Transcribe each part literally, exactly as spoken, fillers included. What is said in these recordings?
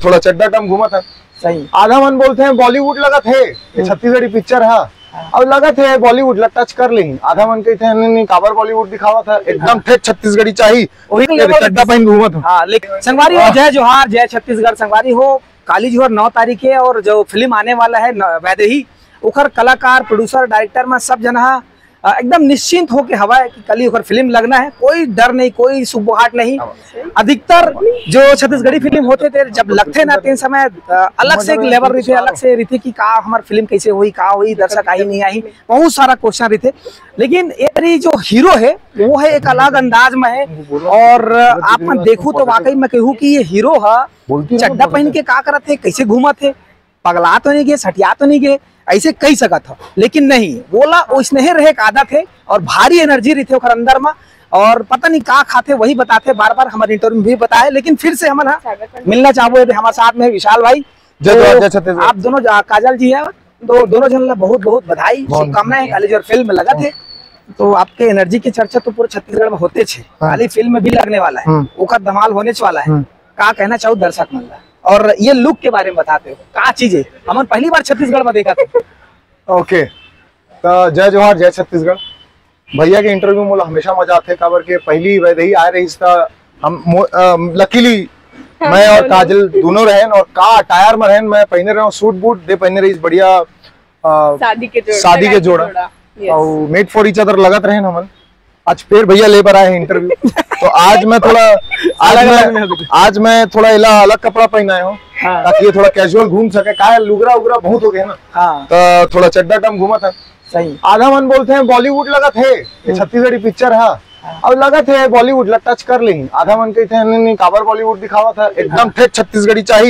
थोड़ा चड्डा टम घूमा था। सही आधा मन बोलते हैं बॉलीवुड लगा थे, ये छत्तीसगढ़ी पिक्चर है अब लगा थे बॉलीवुड ला टच कर लेंगे। आधा मन कहते हैं नहीं नहीं काबर बॉलीवुड दिखावा था, एकदम ठेठ छत्तीसगढ़ी चाहिए, चड्डा पहन घूमा था। हाँ, लेकिन संगवारी हो जय जोहार जय छत्तीसगढ़। संगवारी हो काली जोहर नौ तारीख है और जो फिल्म आने वाला है वैदेही उखर कलाकार प्रोड्यूसर डायरेक्टर में सब जना एकदम निश्चिंत होके हवा है कि कल उखर फिल्म लगना है। कोई डर नहीं, कोई सुबुहाट नहीं। अधिकतर जो छत्तीसगढ़ी फिल्म होते थे जब लगते ना तीन समय अलग से एक लेवल रहते, अलग से रहते कि का हमार फिल्म कैसे हुई, का हुई, दर्शक आई नहीं आई, बहुत सारा क्वेश्चन रहते। लेकिन ये जो हीरो है वो है एक अलग अंदाज में है और आप मैं देखूं तो वाकई में कहूँ कि ये हीरो है चड्डा पहन के का करत थे, कैसे घूमा थे, पगला तो नहीं गए, सटिया तो नहीं गए, ऐसे कही सका था। लेकिन नहीं, बोला उसने रहे एक आदत है और भारी एनर्जी रहते ओकर अंदर में और पता नहीं का खाते वही बताते, बार बार हमारे इंटरव्यू में भी बताए। लेकिन फिर से हम मिलना चाहो हमारे साथ में विशाल भाई, तो आप दोनों काजल जी है, तो दोनों जन बहुत बहुत बधाई, शुभकामनाएं। काली जोहर फिल्म लगा थे तो आपके एनर्जी की चर्चा तो पूरे छत्तीसगढ़ में होते थे, खाली फिल्म में भी लगने वाला है, वो धमाल होने वाला है। का कहना चाहो दर्शक मन और ये लुक के बारे में बताते हो का चीज है, हम पहली बार छत्तीसगढ़ में देखा था। ओके, तो जय जोहार जय छत्तीसगढ़। भैया के इंटरव्यू में हमेशा मजा आते काबर के पहली वैदेही आए रही हम लकीली मैं और काजल दोनों रहन और का अटायर में रहन, मैं पहने रहा सूट बूट दे पहने रही बढ़िया शादी के जोड़ा, शादी के जोड़ा और मेड फॉर ईच अदर लगत रहे हमन। आज फिर भैया ले पर आए हैं इंटरव्यू तो आज मैं थोड़ा आज मैं आज मैं थोड़ा इला अलग कपड़ा पहनाया हूँ हाँ। ताकि ये थोड़ा कैजुअल घूम सके, का लुगरा उगरा बहुत हो गया ना हाँ। तो थोड़ा चड्डा टम घूमा था। सही आधा मन बोलते हैं बॉलीवुड लगा थे, ये छत्तीसगढ़ी पिक्चर है अब लगा थे बॉलीवुड ला टच कर लेंगे। आधा मन कहते हैं नहीं नहीं काबर बॉलीवुड दिखावा था, एकदम ठेठ छत्तीसगढ़ी चाहिए,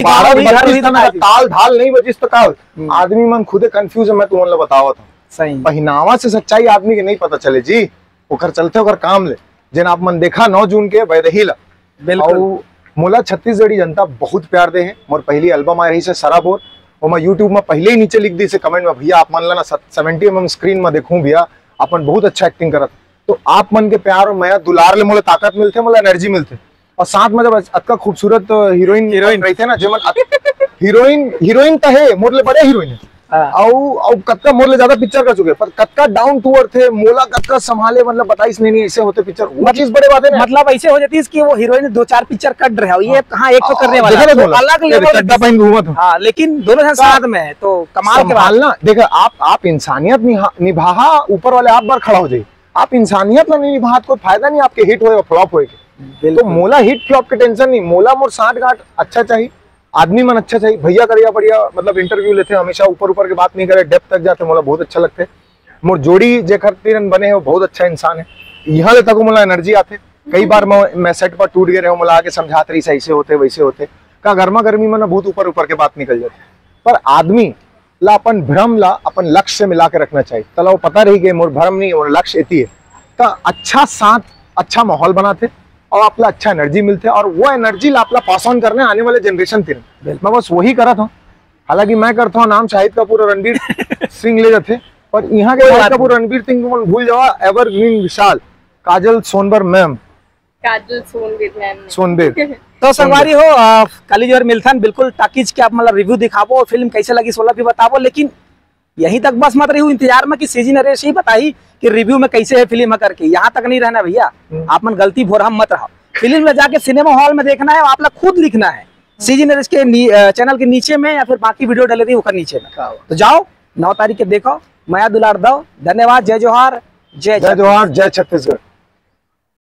ताल ढाल नहीं बजिस तो काल आदमी मन खुदे कंफ्यूज है। मैं तुम्हें बतावा था सही पहनावा से सच्चाई आदमी के नहीं पता चले जी, ओकर चलते ओकर काम ले जिन आप मन देखा नौ जून के वैदेही ला। बिल्कुल मोला छत्तीसगढ़ी जनता बहुत प्यार दे है। मोर पहली एल्बम आई रही से सराबोर और मैं यूट्यूब में पहले ही नीचे लिख दी से कमेंट में भैया आप मन ला ना सेवेंटी एम एम स्क्रीन में देखूं भैया अपन बहुत अच्छा एक्टिंग करत, तो आप मन के प्यार और मैं दुलार ले मोला ताकत मिलते, मोला एनर्जी मिलते और साथ में जब अतका खूबसूरत हीरोइन हीरोइन रहते ना जेमन हीरोइन हीरोइन तो है मोर ले बड़े हीरोइन है औ औ कत्का मोर ले ज्यादा पिक्चर कर चुके पर कत्का डाउन टू अर्थ थे, मोला कत्का संभाले मतलब बताइस नहीं नहीं ऐसे होते पिक्चर वो चीज बड़े बात है ना। मतलब ऐसे हो जाती है कि वो हीरोइन दो चार पिक्चर कट रहे हो, ये कहां एक तो करने वाला है, तो अलग लेवल चड्डा पहन घूमा था हां, लेकिन दोनों जन साथ में है तो कमाल के बात ना। देखो आप आप इंसानियत निभाहा ऊपर वाले आप बार खड़ा हो जाए, आप इंसानियत नहीं निभा कोई फायदा नहीं, आपके हिट होए फ्लॉप होए तो मोला हिट फ्लॉप के टेंशन नहीं, मोला मोर साठ गांठ अच्छा चाहिए, आदमी मन अच्छा चाहिए। भैया करिया बढ़िया मतलब इंटरव्यू लेते हमेशा ऊपर ऊपर की बात नहीं करे, डेप्थ तक जाते, मोला बहुत अच्छा लगते। मोर जोड़ी जे खरतीरन बने है वो बहुत अच्छा इंसान है, यहाँ ले तक मोला एनर्जी आते। कई बार मैं मैं सेट पर टूट गए रहे मोला आके समझाते रही ऐसे होते वैसे होते का गर्मा गर्मी में ना बहुत ऊपर ऊपर के बात निकल जाती। पर आदमी ला अपन भ्रम ला अपन लक्ष्य से मिला के रखना चाहिए, तला वो पता रही गए मोर भ्रम नहीं और लक्ष्य एती है का अच्छा साथ अच्छा माहौल बनाते और आपला अच्छा एनर्जी मिलते और वो एनर्जी ला आपला पास ऑन करने आने वाले जनरेशन तीन मैं बस वही करा था। हालांकि मैं करता हूँ नाम शाहिद कपूर और रणबीर सिंह ले जाते पर यहाँ के शाहिद कपूर रणबीर सिंह को भूल जावा, evergreen Vishal, Kajal Sonbar ma'am, Kajal Sonbir ma'am Sonbir तो संगवारी हो काली जोहर मिलथन बिल्कुल ताकीज के आप मतलब रिव्यू दिखाबो और फिल्म कैसे लगी सोलह भी बताबो, लेकिन यहीं तक बस मत रही इंतजार में कि सीजी नरेश ही बताई कि रिव्यू में कैसे है फिल्म करके, यहाँ तक नहीं रहना भैया, आप मन गलती भोर हम मत रहो। फिल्म में जाके सिनेमा हॉल में देखना है, आप लोग खुद लिखना है सीजी नरेश के चैनल के नीचे में या फिर बाकी वीडियो डले थी ऊपर नीचे में, तो जाओ नौ तारीख के देखो, माया दुलार दो। धन्यवाद, जय जोहार जय जय जोहार जय छत्तीसगढ़।